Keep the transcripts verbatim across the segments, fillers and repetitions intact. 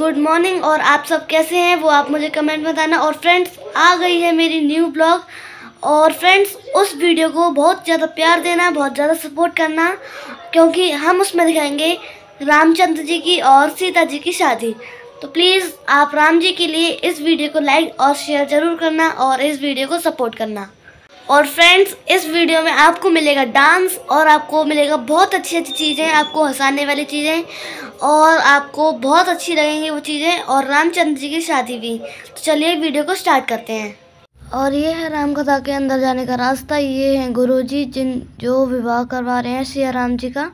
Good morning. और आप सब कैसे हैं वो आप मुझे कमेंट में बताना। और फ्रेंड्स, आ गई है मेरी न्यू ब्लॉग। और फ्रेंड्स, उस वीडियो को बहुत ज़्यादा प्यार देना, बहुत ज़्यादा सपोर्ट करना, क्योंकि हम उसमें दिखाएंगे रामचंद्र जी की और सीता जी की शादी। तो प्लीज़ आप राम जी के लिए इस वीडियो को लाइक और शेयर ज़रूर करना और इस वीडियो को सपोर्ट करना। और फ्रेंड्स, इस वीडियो में आपको मिलेगा डांस और आपको मिलेगा बहुत अच्छी अच्छी चीज़ें, आपको हंसाने वाली चीज़ें, और आपको बहुत अच्छी लगेंगी वो चीज़ें, और रामचंद्र जी की शादी भी। तो चलिए वीडियो को स्टार्ट करते हैं। और ये है राम कथा के अंदर जाने का रास्ता। ये हैं गुरुजी जिन जो विवाह करवा रहे हैं सिया राम जी का।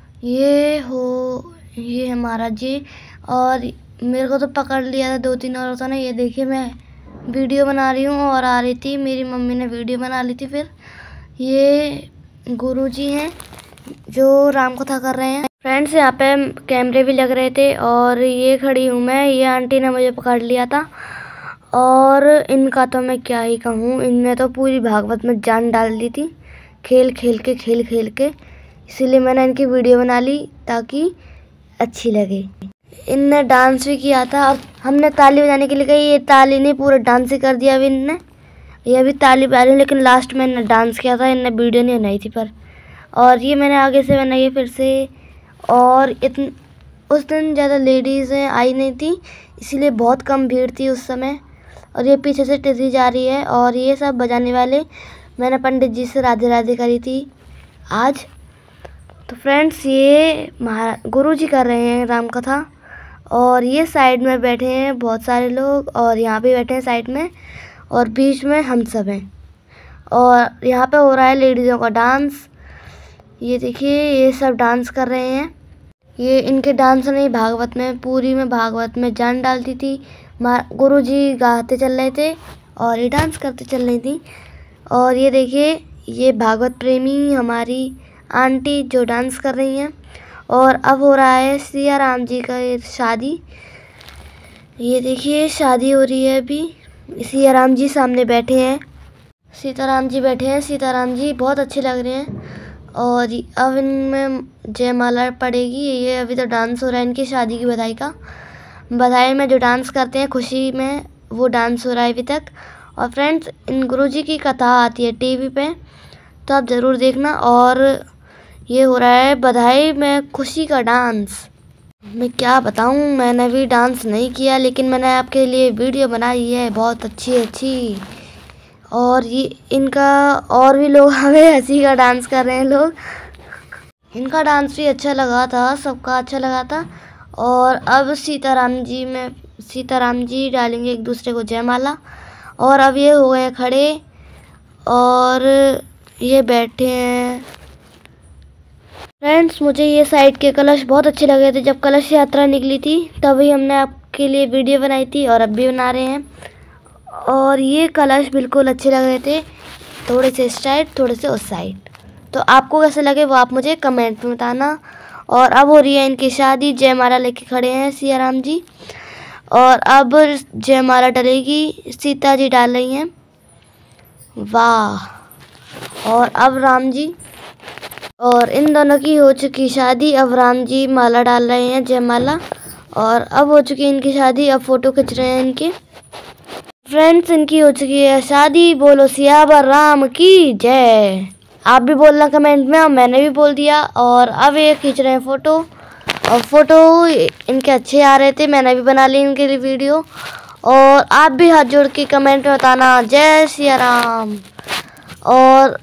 ये हो ये है महाराज जी। और मेरे को तो पकड़ लिया था दो तीन औरतों ने। ये देखिए, मैं वीडियो बना रही हूँ और आ रही थी, मेरी मम्मी ने वीडियो बना ली थी। फिर ये गुरुजी हैं जो राम कथा कर रहे हैं। फ्रेंड्स, यहाँ पे कैमरे भी लग रहे थे। और ये खड़ी हूँ मैं, ये आंटी ने मुझे पकड़ लिया था। और इनका तो मैं क्या ही कहूँ, इनने तो पूरी भागवत में जान डाल दी थी, खेल खेल के खेल खेल के। इसीलिए मैंने इनकी वीडियो बना ली ताकि अच्छी लगे। इनने डांस भी किया था और हमने ताली बजाने के लिए कही, ये ताली नहीं, पूरा डांस ही कर दिया अभी इनने। ये अभी ताली बजा रही, लेकिन लास्ट में इनने डांस किया था, इनने वीडियो नहीं बनाई थी पर। और ये मैंने आगे से बनाई है फिर से। और इतन उस दिन ज़्यादा लेडीज़ आई नहीं थी, इसीलिए बहुत कम भीड़ थी उस समय। और ये पीछे से टिजी जा रही है। और ये सब बजाने वाले मैंने पंडित जी से राधे राधे करी थी आज। तो फ्रेंड्स, ये महा गुरु जी कर रहे हैं राम कथा। और ये साइड में बैठे हैं बहुत सारे लोग, और यहाँ पे बैठे हैं साइड में, और बीच में हम सब हैं। और यहाँ पे हो रहा है लेडीज़ों का डांस। ये देखिए, ये सब डांस कर रहे हैं। ये इनके डांस नहीं, भागवत में पूरी में भागवत में जान डालती थी। गुरु जी गाते चल रहे थे और ये डांस करते चल रही थी। और ये देखिए, ये भागवत प्रेमी हमारी आंटी जो डांस कर रही हैं। और अब हो रहा है सिया राम जी का शादी। ये देखिए, शादी हो रही है अभी। सिया राम जी सामने बैठे हैं, सीताराम जी बैठे हैं। सीताराम जी बहुत अच्छे लग रहे हैं। और अब इनमें जयमाला पड़ेगी। ये अभी तो डांस हो रहा है इनकी शादी की बधाई का। बधाई में जो डांस करते हैं खुशी में, वो डांस हो रहा है अभी तक। और फ्रेंड्स, इन गुरुजी की कथा आती है टीवी पे, तो आप ज़रूर देखना। और ये हो रहा है बधाई में खुशी का डांस। मैं क्या बताऊं, मैंने भी डांस नहीं किया, लेकिन मैंने आपके लिए वीडियो बनाई है बहुत अच्छी अच्छी। और ये इनका और भी लोग हमें हंसी का डांस कर रहे हैं लोग। इनका डांस भी अच्छा लगा था, सबका अच्छा लगा था। और अब सीताराम जी में सीताराम जी डालेंगे एक दूसरे को जयमाला। और अब ये हो गए खड़े और ये बैठे हैं। फ्रेंड्स, मुझे ये साइड के कलश बहुत अच्छे लगे थे जब कलश यात्रा निकली थी, तभी हमने आपके लिए वीडियो बनाई थी और अब भी बना रहे हैं। और ये कलश बिल्कुल अच्छे लग रहे थे, थोड़े से इस साइड थोड़े से उस साइड। तो आपको कैसे लगे वो आप मुझे कमेंट में बताना। और अब हो रही है इनकी शादी। जयमाला लेके खड़े हैं सिया राम जी। और अब जयमाला डलेगी, सीता जी डाल रही हैं। वाह। और अब राम जी, और इन दोनों की हो चुकी शादी। अब राम जी माला डाल रहे हैं, जयमाला। और अब हो चुकी इनकी शादी, अब फोटो खिंच रहे हैं इनके। फ्रेंड्स, इनकी हो चुकी है शादी। बोलो सियावर राम की जय। आप भी बोलना कमेंट में, और मैंने भी बोल दिया। और अब ये खींच रहे हैं फ़ोटो, और फ़ोटो इनके अच्छे आ रहे थे, मैंने भी बना ली इनके लिए वीडियो। और आप भी हाथ जोड़ के कमेंट में बताना जय सिया राम। और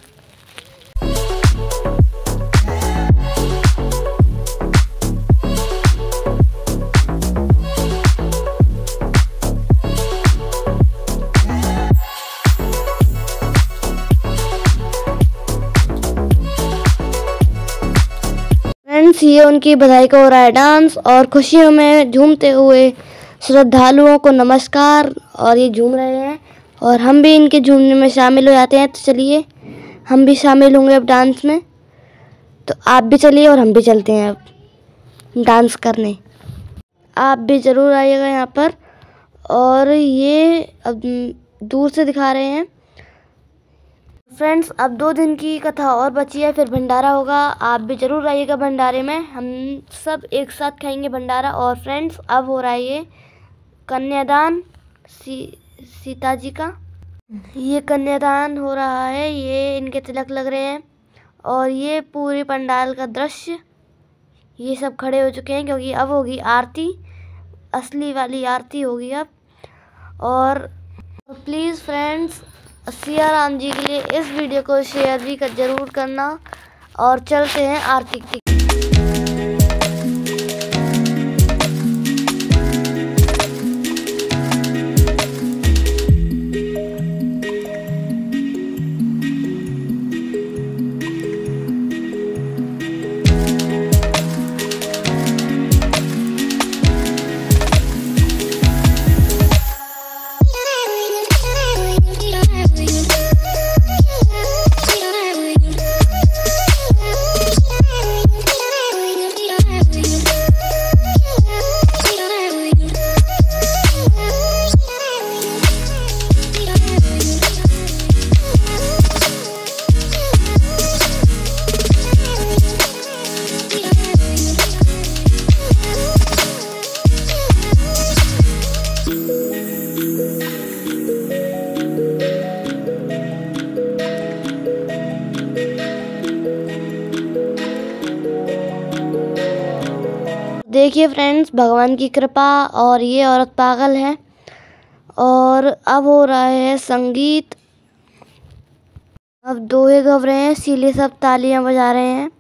ये उनकी बधाई का हो रहा है डांस। और खुशियों में झूमते हुए श्रद्धालुओं को नमस्कार। और ये झूम रहे हैं और हम भी इनके झूमने में शामिल हो जाते हैं। तो चलिए, हम भी शामिल होंगे अब डांस में। तो आप भी चलिए और हम भी चलते हैं अब डांस करने। आप भी ज़रूर आइएगा यहाँ पर। और ये अब दूर से दिखा रहे हैं। फ्रेंड्स अब दो दिन की कथा और बची है, फिर भंडारा होगा। आप भी ज़रूर आइएगा भंडारे में, हम सब एक साथ खाएंगे भंडारा। और फ्रेंड्स अब हो रहा है ये कन्यादान सी, सीता जी का ये कन्यादान हो रहा है। ये इनके तिलक लग रहे हैं और ये पूरे पंडाल का दृश्य, ये सब खड़े हो चुके हैं क्योंकि अब होगी आरती, असली वाली आरती होगी अब। और प्लीज़ फ्रेंड्स सिया राम जी के लिए इस वीडियो को शेयर भी कर जरूर करना। और चलते हैं आरती की। देखिए फ्रेंड्स भगवान की कृपा, और ये औरत पागल है। और अब हो रहा है संगीत, अब दोहे गव रहे हैं, इसीलिए सब तालियां बजा रहे हैं।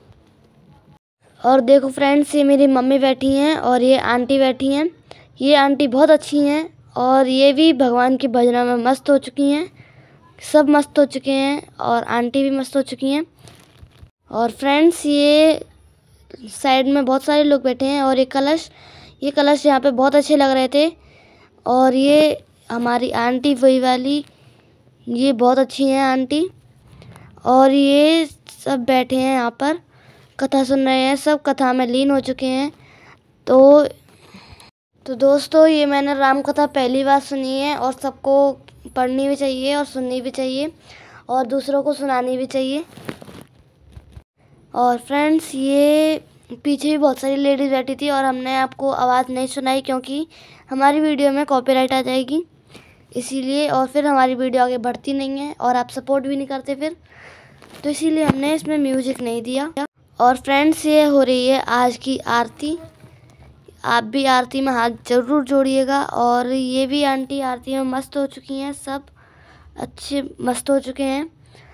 और देखो फ्रेंड्स ये मेरी मम्मी बैठी हैं और ये आंटी बैठी हैं। ये आंटी बहुत अच्छी हैं और ये भी भगवान की भजनों में मस्त हो चुकी हैं। सब मस्त हो चुके हैं और आंटी भी मस्त हो चुकी हैं। और फ्रेंड्स ये साइड में बहुत सारे लोग बैठे हैं और ये कलश ये कलश यहाँ पे बहुत अच्छे लग रहे थे। और ये हमारी आंटी वही वाली, ये बहुत अच्छी हैं आंटी। और ये सब बैठे हैं यहाँ पर कथा सुन रहे हैं, सब कथा में लीन हो चुके हैं। तो तो दोस्तों ये मैंने राम कथा पहली बार सुनी है और सबको पढ़नी भी चाहिए और सुननी भी चाहिए और दूसरों को सुनानी भी चाहिए। और फ्रेंड्स ये पीछे भी बहुत सारी लेडीज़ बैठी थी और हमने आपको आवाज़ नहीं सुनाई क्योंकि हमारी वीडियो में कॉपीराइट आ जाएगी इसीलिए। और फिर हमारी वीडियो आगे बढ़ती नहीं है और आप सपोर्ट भी नहीं करते फिर, तो इसीलिए हमने इसमें म्यूजिक नहीं दिया। और फ्रेंड्स ये हो रही है आज की आरती, आप भी आरती में हाथ जरूर जोड़िएगा। और ये भी आंटी आरती में मस्त हो चुकी हैं, सब अच्छे मस्त हो चुके हैं।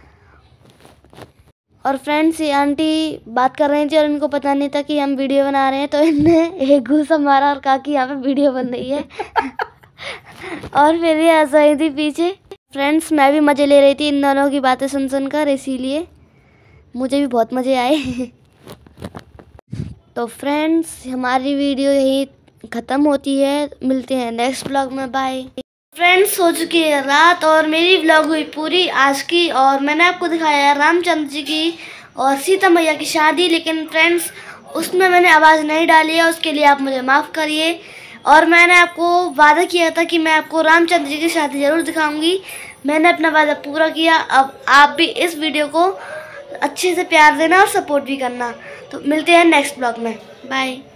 और फ्रेंड्स ये आंटी बात कर रही थी और इनको पता नहीं था कि हम वीडियो बना रहे हैं, तो इनने एक घूसा मारा और कहा कि यहाँ पे वीडियो बन रही है और फिर ये हंस रही थी पीछे। फ्रेंड्स मैं भी मज़े ले रही थी इन दोनों की बातें सुन सुनकर, इसीलिए मुझे भी बहुत मज़े आए तो फ्रेंड्स हमारी वीडियो यही ख़त्म होती है, मिलते हैं नेक्स्ट ब्लॉग में, बाय। फ्रेंड्स हो चुकी है रात और मेरी व्लॉग हुई पूरी आज की। और मैंने आपको दिखाया रामचंद्र जी की और सीता मैया की शादी, लेकिन फ्रेंड्स उसमें मैंने आवाज़ नहीं डाली है, उसके लिए आप मुझे माफ़ करिए। और मैंने आपको वादा किया था कि मैं आपको रामचंद्र जी की शादी ज़रूर दिखाऊंगी, मैंने अपना वादा पूरा किया। अब आप भी इस वीडियो को अच्छे से प्यार देना और सपोर्ट भी करना। तो मिलते हैं नेक्स्ट ब्लॉग में, बाय।